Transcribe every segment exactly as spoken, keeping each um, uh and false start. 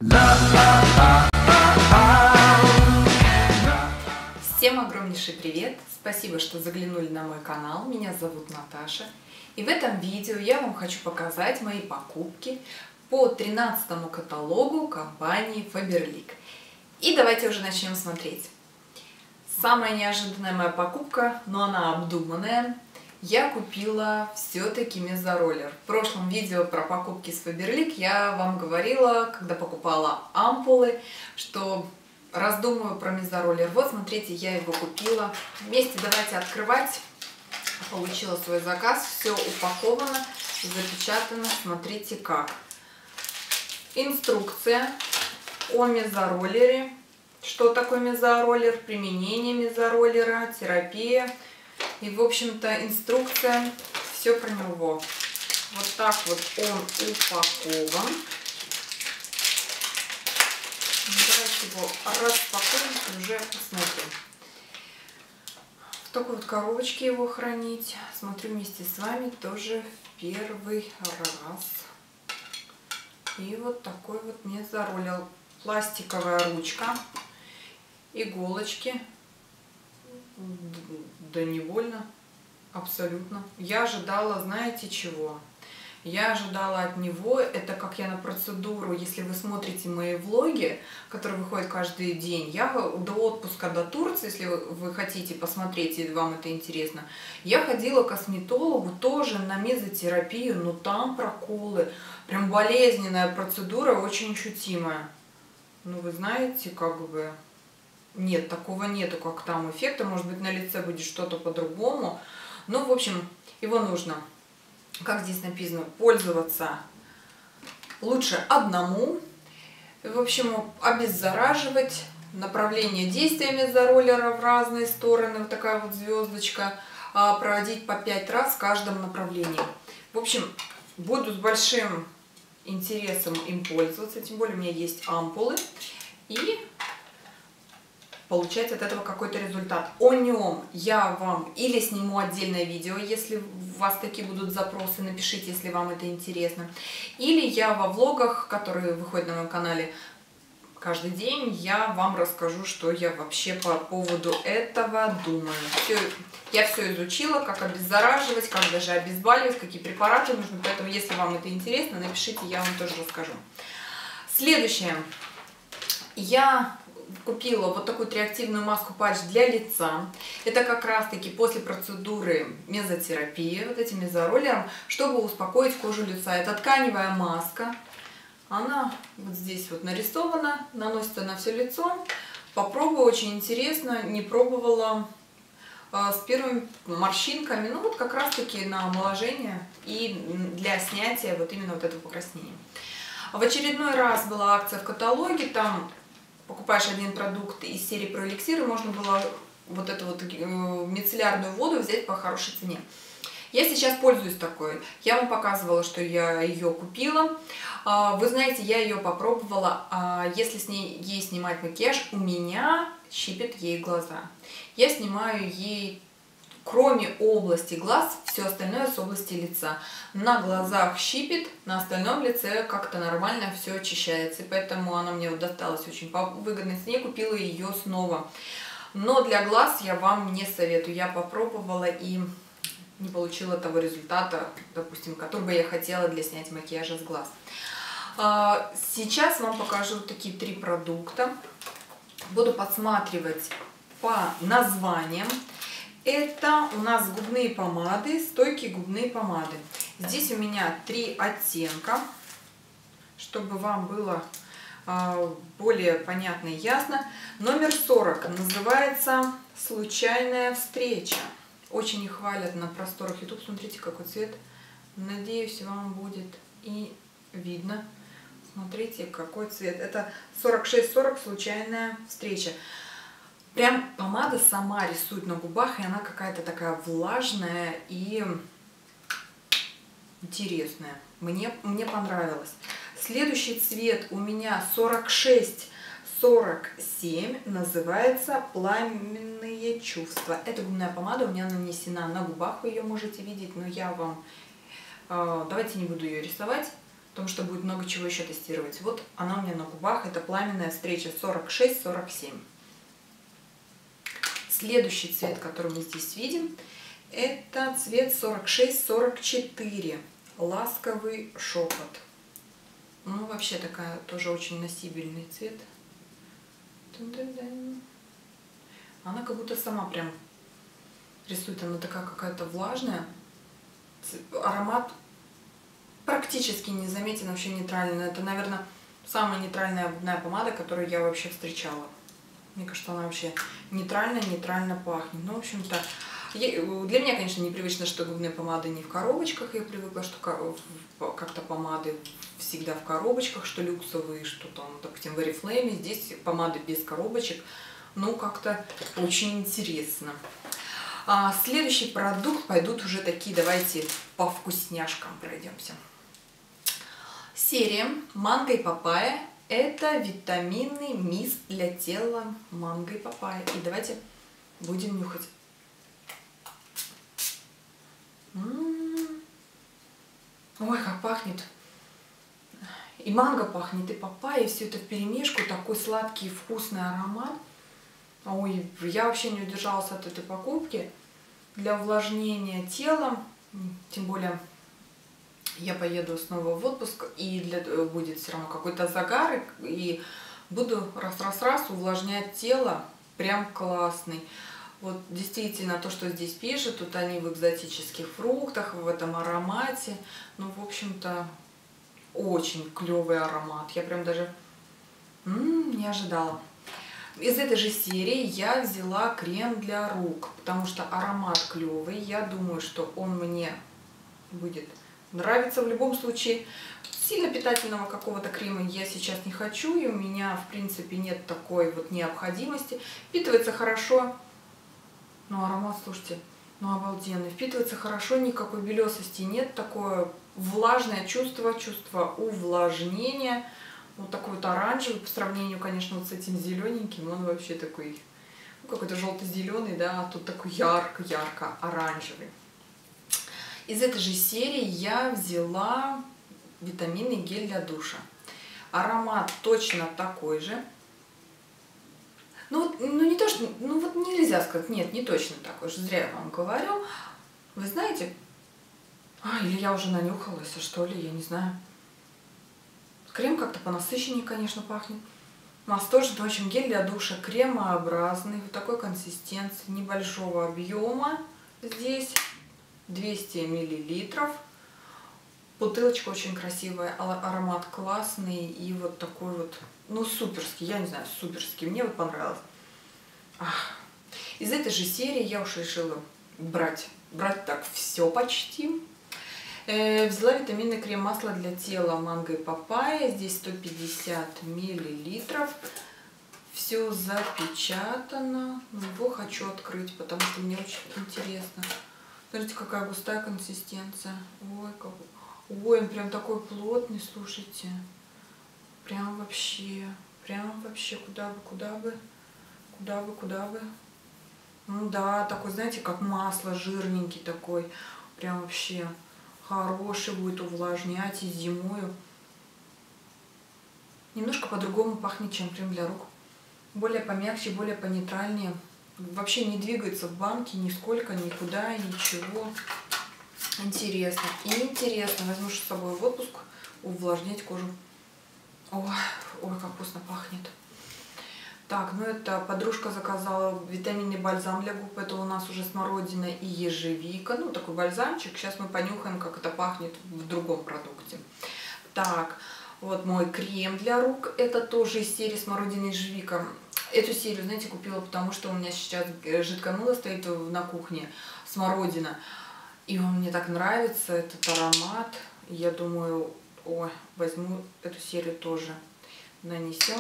Всем огромнейший привет! Спасибо, что заглянули на мой канал. Меня зовут Наташа. И в этом видео я вам хочу показать мои покупки по тринадцатому каталогу компании Faberlic. И давайте уже начнем смотреть. Самая неожиданная моя покупка, но она обдуманная. Я купила все-таки мезороллер. В прошлом видео про покупки с Faberlic я вам говорила, когда покупала ампулы, что раздумываю про мезороллер. Вот, смотрите, я его купила. Вместе давайте открывать. Получила свой заказ. Все упаковано, запечатано. Смотрите как. Инструкция о мезороллере. Что такое мезороллер? Применение мезороллера, терапия. И, в общем-то, инструкция. Все про него. Вот так вот он упакован. Давайте его распакуем и уже посмотрим. В такой вот коробочке его хранить. Смотрю вместе с вами тоже в первый раз. И вот такой вот мезороллер. Пластиковая ручка. Иголочки. Да не больно. Абсолютно. Я ожидала, знаете чего? Я ожидала от него, это как я на процедуру, если вы смотрите мои влоги, которые выходят каждый день, я до отпуска до Турции, если вы хотите посмотреть, и вам это интересно, я ходила к косметологу тоже на мезотерапию, но там проколы, прям болезненная процедура, очень ощутимая. Ну вы знаете, как бы, нет, такого нету, как там эффекта, может быть на лице будет что-то по-другому, ну в общем, его нужно... Как здесь написано, пользоваться лучше одному. В общем, обеззараживать. Направление действия мезороллера в разные стороны. Вот такая вот звездочка. Проводить по пять раз в каждом направлении. В общем, буду с большим интересом им пользоваться. Тем более у меня есть ампулы. И получать от этого какой-то результат. О нем я вам или сниму отдельное видео, если у вас такие будут запросы, напишите, если вам это интересно. Или я во влогах, которые выходят на моем канале каждый день, я вам расскажу, что я вообще по поводу этого думаю. Все, я все изучила, как обеззараживать, как даже обезболивать, какие препараты нужны. Поэтому, если вам это интересно, напишите, я вам тоже расскажу. Следующее. Я... купила вот такую триактивную маску патч для лица. Это как раз таки после процедуры мезотерапии, вот этим мезороллером, чтобы успокоить кожу лица. Это тканевая маска. Она вот здесь вот нарисована, наносится на все лицо. Попробую, очень интересно, не пробовала а, с первыми морщинками. Ну вот как раз таки на омоложение и для снятия вот именно вот этого покраснения. В очередной раз была акция в каталоге, там покупаешь один продукт из серии про эликсиры, можно было вот эту вот мицеллярную воду взять по хорошей цене. Я сейчас пользуюсь такой. Я вам показывала, что я ее купила. Вы знаете, я ее попробовала. Если с ней ей снимать макияж, у меня щипет ей глаза. Я снимаю ей, кроме области глаз, все остальное с области лица. На глазах щипет, на остальном лице как-то нормально все очищается. И поэтому она мне вот досталась очень по выгодной цене, купила ее снова. Но для глаз я вам не советую. Я попробовала и не получила того результата, допустим, который бы я хотела для снятия макияжа с глаз. Сейчас вам покажу такие три продукта. Буду подсматривать по названиям. Это у нас губные помады, стойкие губные помады. Здесь у меня три оттенка, чтобы вам было э, более понятно и ясно. Номер сорок называется «Случайная встреча». Очень их хвалят на просторах YouTube. Смотрите, какой цвет. Надеюсь, вам будет и видно. Смотрите, какой цвет. Это сорок шесть сорок «Случайная встреча». Прям помада сама рисует на губах, и она какая-то такая влажная и интересная. Мне, мне понравилось. Следующий цвет у меня сорок шесть сорок семь, называется «Пламенные чувства». Эта губная помада у меня нанесена на губах, вы ее можете видеть, но я вам... Давайте не буду ее рисовать. потому что будет много чего еще тестировать. Вот она у меня на губах, это пламенная встреча сорок шесть сорок семь. Следующий цвет, который мы здесь видим, это цвет сорок шесть сорок четыре, ласковый шепот. Ну, вообще такая тоже очень носибельный цвет. Она как будто сама прям рисует, она такая какая-то влажная. Аромат практически не заметен, вообще нейтральный. Это, наверное, самая нейтральная губная помада, которую я вообще встречала. Мне кажется, она вообще нейтрально-нейтрально пахнет. Ну, в общем-то, для меня, конечно, непривычно, что губные помады не в коробочках. Я привыкла, что как-то помады всегда в коробочках, что люксовые, что там, допустим, в Oriflame. Здесь помады без коробочек. Ну, как-то очень интересно. А следующий продукт пойдут уже такие, давайте по вкусняшкам пройдемся. Серия «Манго и папайя». Это витаминный мист для тела манго и папайя. И давайте будем нюхать. М-м-м. Ой, как пахнет. И манго пахнет, и папайя, и все это вперемешку. Такой сладкий, вкусный аромат. Ой, я вообще не удержалась от этой покупки. Для увлажнения тела, тем более я поеду снова в отпуск, и для, будет все равно какой-то загар, и буду раз-раз-раз увлажнять тело, прям классный. Вот действительно то, что здесь пишут, тут они в экзотических фруктах, в этом аромате, ну, в общем-то, очень клевый аромат. Я прям даже м-м, не ожидала. Из этой же серии я взяла крем для рук, потому что аромат клевый. Я думаю, что он мне будет нравиться в любом случае. Сильно питательного какого-то крема я сейчас не хочу, и у меня, в принципе, нет такой вот необходимости. Впитывается хорошо, но аромат, слушайте, ну обалденный. Впитывается хорошо, никакой белесости нет, такое влажное чувство, чувство увлажнения. Вот такой вот оранжевый, по сравнению, конечно, вот с этим зелененьким, он вообще такой, ну, какой-то желто-зеленый, да, а тут такой ярко-ярко оранжевый. Из этой же серии я взяла витаминный гель для душа. Аромат точно такой же. Ну, вот, ну не то, что, ну вот нельзя сказать, нет, не точно такой же, зря я вам говорю. Вы знаете, а, или я уже нанюхалась, что ли, я не знаю. Крем как-то понасыщеннее, конечно, пахнет. Масса тоже, в общем, гель для душа кремообразный, вот такой консистенции, небольшого объема. Здесь двести миллилитров. Бутылочка очень красивая, аромат классный и вот такой вот, ну, суперский, я не знаю, суперский, мне вот понравилось. Ах. Из этой же серии я уж решила брать, брать так все почти. Взяла витаминный крем-масло для тела манго и папайя. Здесь сто пятьдесят миллилитров. Все запечатано. Его хочу открыть, потому что мне очень интересно. Смотрите, какая густая консистенция. Ой, как... Ой, он прям такой плотный, слушайте. Прям вообще, прям вообще, куда бы, куда бы, куда бы, куда бы. Ну да, такой, знаете, как масло, жирненький такой. Прям вообще... Хороший будет увлажнять и зимою. Немножко по-другому пахнет, чем крем для рук. Более помягче, более понейтральнее. Вообще не двигается в банке нисколько, никуда, ничего. Интересно. И интересно. Возьму с собой в отпуск, увлажнять кожу. Ой, ой, как вкусно пахнет. Так, ну это подружка заказала витаминный бальзам для губ. Это у нас уже смородина и ежевика. Ну, такой бальзамчик. Сейчас мы понюхаем, как это пахнет в другом продукте. Так, вот мой крем для рук. Это тоже из серии смородина и ежевика. Эту серию, знаете, купила, потому что у меня сейчас жидконула стоит на кухне. Смородина. И он мне так нравится, этот аромат. Я думаю, ой, возьму эту серию тоже. Нанесем.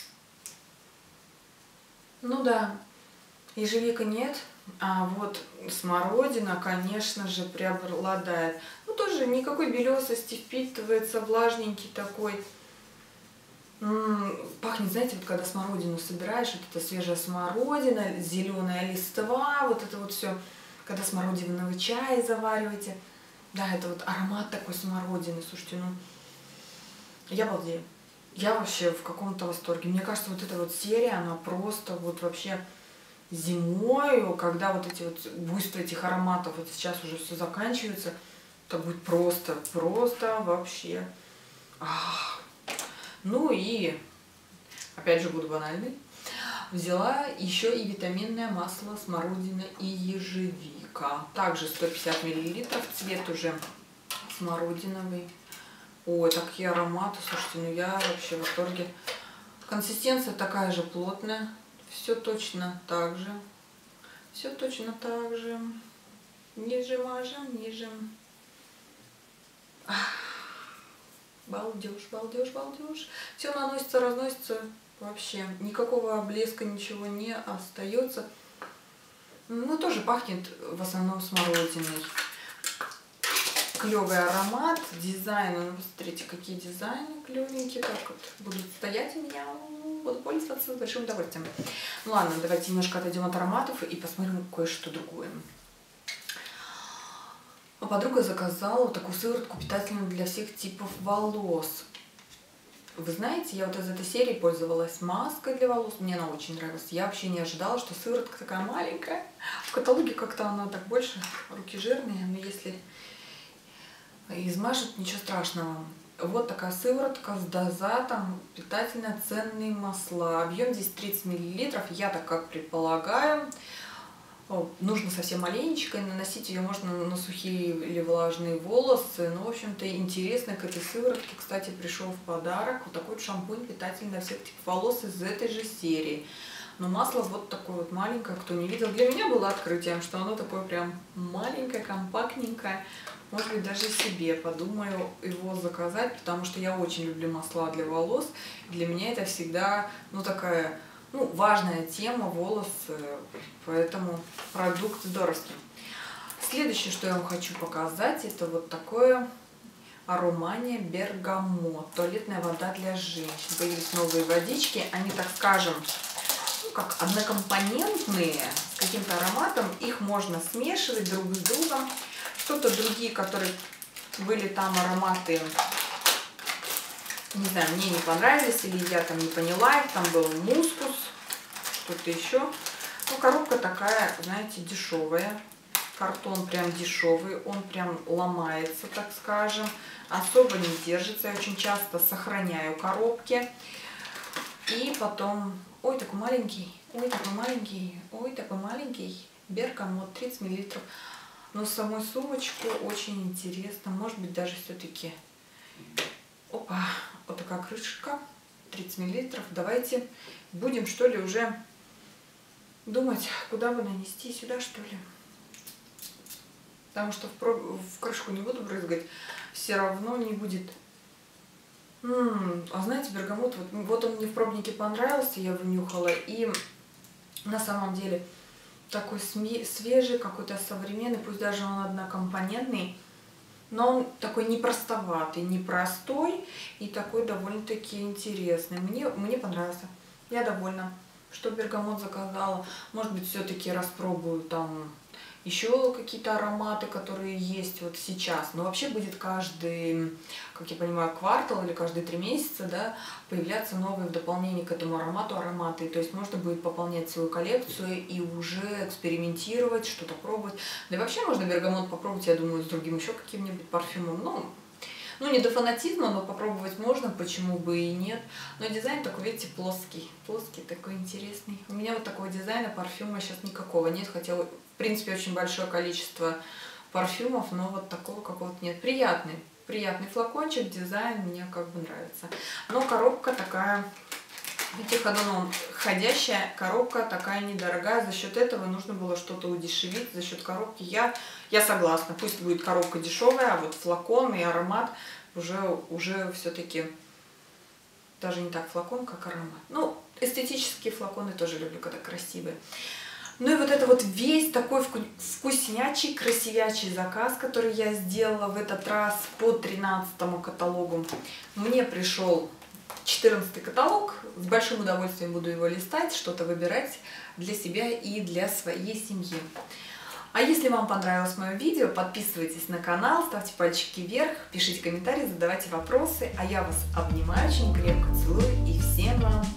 Ну да, ежевика нет, а вот смородина, конечно же, преобладает. Ну тоже никакой белесости, впитывается, влажненький такой. М-м, пахнет, знаете, вот когда смородину собираешь, вот это свежая смородина, зеленая листва, вот это вот все, когда смородиновый чай завариваете. Да, это вот аромат такой смородины, слушайте, ну Я балдею. Я вообще в каком-то восторге. Мне кажется, вот эта вот серия, она просто вот вообще зимой, когда вот эти вот буйства этих ароматов, вот сейчас уже все заканчивается, это будет просто, просто вообще. Ах. Ну и, опять же, буду банальной. Взяла еще и витаминное масло смородина и ежевика. Также сто пятьдесят миллилитров, цвет уже смородиновый. Ой, такие ароматы, слушайте, ну я вообще в восторге. Консистенция такая же плотная, все точно так же. Все точно так же. Ниже мажем, ниже. Балдеж, балдеж, балдеж. Все наносится, разносится. Вообще никакого блеска, ничего не остается. Ну, тоже пахнет в основном смородиной. Клевый аромат, дизайн. Ну, посмотрите, какие дизайны клевенькие. Так вот будут стоять у меня. Буду пользоваться с большим удовольствием. Ну ладно, давайте немножко отойдем от ароматов и посмотрим кое-что другое. Подруга заказала вот такую сыворотку питательную для всех типов волос. Вы знаете, я вот из этой серии пользовалась маской для волос, мне она очень нравилась. Я вообще не ожидала, что сыворотка такая маленькая. В каталоге как-то она так больше, руки жирные, но если измажет, ничего страшного. Вот такая сыворотка с дозатом, питательно ценные масла. Объем здесь тридцать миллилитров, я так как предполагаю. О, нужно совсем маленечко, и наносить ее можно на сухие или влажные волосы. Ну, в общем-то, интересно, к этой сыворотке, кстати, пришел в подарок вот такой вот шампунь питательный для всех типов волос из этой же серии. Но масло вот такое вот маленькое, кто не видел. Для меня было открытием, что оно такое прям маленькое, компактненькое. Может быть, даже себе подумаю его заказать, потому что я очень люблю масла для волос. Для меня это всегда, ну, такая... Ну, важная тема, волосы, поэтому продукт здоровский. Следующее, что я вам хочу показать, это вот такое Аромания Бергамот. Туалетная вода для женщин. Появились новые водички, они, так скажем, ну, как однокомпонентные, с каким-то ароматом. Их можно смешивать друг с другом. Что-то другие, которые были там ароматы... Не знаю, мне не понравились, или я там не поняла их, там был мускус, что-то еще. Ну, коробка такая, знаете, дешевая. Картон прям дешевый, он прям ломается, так скажем. Особо не держится, я очень часто сохраняю коробки. И потом, ой, такой маленький, ой, такой маленький, ой, такой маленький. Бергамот, тридцать миллилитров. Но самой сумочку очень интересно, может быть, даже все-таки... Опа, вот такая крышка, тридцать миллилитров. Давайте будем, что ли, уже думать, куда бы нанести, сюда, что ли. Потому что в, про... в крышку не буду брызгать, все равно не будет. М-м, а знаете, бергамот, вот, вот он мне в пробнике понравился, я вынюхала. И на самом деле такой свежий, какой-то современный, пусть даже он однокомпонентный. Но он такой непростоватый, непростой и такой довольно-таки интересный. Мне, мне понравился. Я довольна, что бергамот заказала. Может быть, все-таки распробую там еще какие-то ароматы, которые есть вот сейчас. Но вообще будет каждый, как я понимаю, квартал или каждые три месяца, да, появляться новые в дополнение к этому аромату ароматы. То есть можно будет пополнять свою коллекцию и уже экспериментировать, что-то пробовать. Да и вообще можно бергамот попробовать, я думаю, с другим еще каким-нибудь парфюмом. Ну, ну, не до фанатизма, но попробовать можно, почему бы и нет. Но дизайн такой, видите, плоский. Плоский, такой интересный. У меня вот такого дизайна парфюма сейчас никакого нет, хотя, в принципе, очень большое количество парфюмов, но вот такого какого-то нет. Приятный, приятный флакончик, дизайн мне как бы нравится. Но коробка такая, видите, ходящая коробка такая недорогая. За счет этого нужно было что-то удешевить. За счет коробки я, я согласна. Пусть будет коробка дешевая, а вот флакон и аромат уже, уже все-таки даже не так флакон, как аромат. Ну, эстетические флаконы тоже люблю, когда красивые. Ну и вот это вот весь такой вкуснячий, красивячий заказ, который я сделала в этот раз по тринадцатому каталогу. Мне пришел четырнадцатый каталог. С большим удовольствием буду его листать, что-то выбирать для себя и для своей семьи. А если вам понравилось мое видео, подписывайтесь на канал, ставьте пальчики вверх, пишите комментарии, задавайте вопросы. А я вас обнимаю очень крепко, целую и всем вам